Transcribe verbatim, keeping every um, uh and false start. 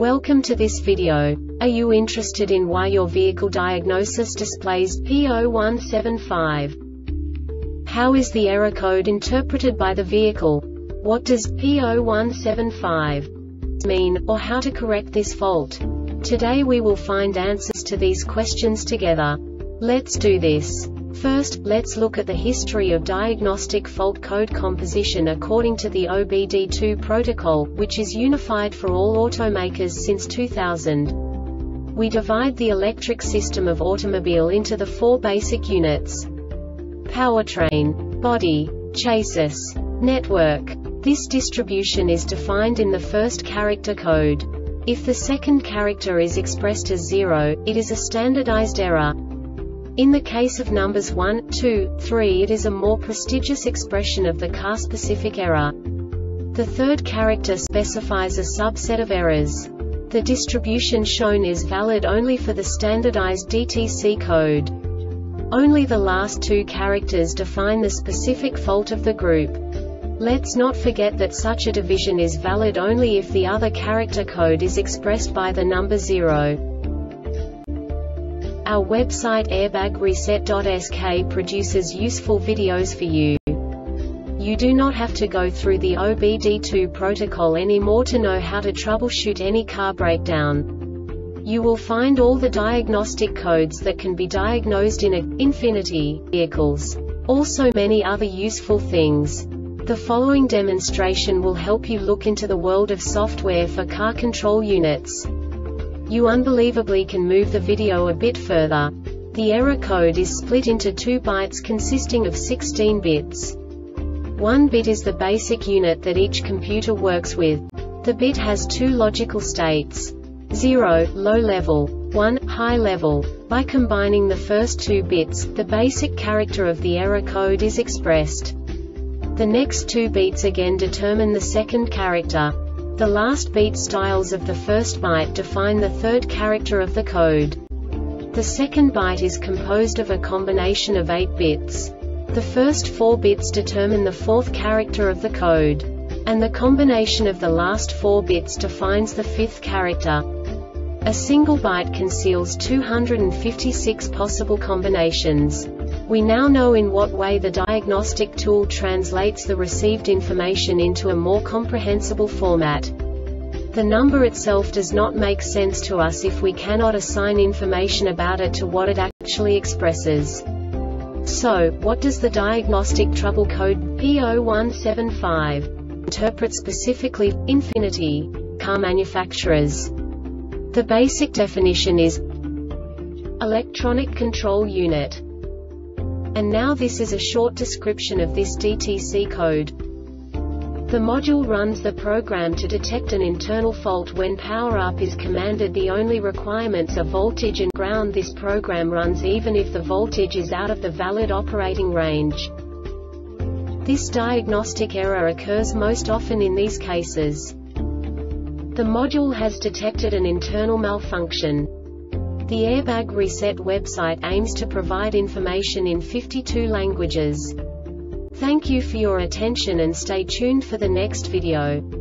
Welcome to this video. Are you interested in why your vehicle diagnosis displays P zero one seven five? How is the error code interpreted by the vehicle? What does P zero one seven five mean, or how to correct this fault? Today we will find answers to these questions together. Let's do this. First, let's look at the history of diagnostic fault code composition according to the O B D two protocol, which is unified for all automakers since two thousand. We divide the electric system of automobile into the four basic units: powertrain, body, chassis, network. This distribution is defined in the first character code. If the second character is expressed as zero, it is a standardized error. In the case of numbers one, two, three, it is a more prestigious expression of the car-specific error. The third character specifies a subset of errors. The distribution shown is valid only for the standardized D T C code. Only the last two characters define the specific fault of the group. Let's not forget that such a division is valid only if the other character code is expressed by the number zero. Our website airbag reset dot S K produces useful videos for you. You do not have to go through the O B D two protocol anymore to know how to troubleshoot any car breakdown. You will find all the diagnostic codes that can be diagnosed in a Infiniti vehicles. Also many other useful things. The following demonstration will help you look into the world of software for car control units. You unbelievably can move the video a bit further. The error code is split into two bytes consisting of sixteen bits. One bit is the basic unit that each computer works with. The bit has two logical states: zero, low level, one, high level. By combining the first two bits, the basic character of the error code is expressed. The next two bits again determine the second character. The last beat styles of the first byte define the third character of the code. The second byte is composed of a combination of eight bits. The first four bits determine the fourth character of the code. And the combination of the last four bits defines the fifth character. A single byte conceals two hundred fifty-six possible combinations. We now know in what way the diagnostic tool translates the received information into a more comprehensible format. The number itself does not make sense to us if we cannot assign information about it to what it actually expresses. So, what does the diagnostic trouble code P zero one seven five interpret specifically for Infiniti car manufacturers? The basic definition is electronic control unit. And now this is a short description of this D T C code. The module runs the program to detect an internal fault when power-up is commanded. The only requirements are voltage and ground. This program runs even if the voltage is out of the valid operating range. This diagnostic error occurs most often in these cases. The module has detected an internal malfunction. The Airbag Reset website aims to provide information in fifty-two languages. Thank you for your attention and stay tuned for the next video.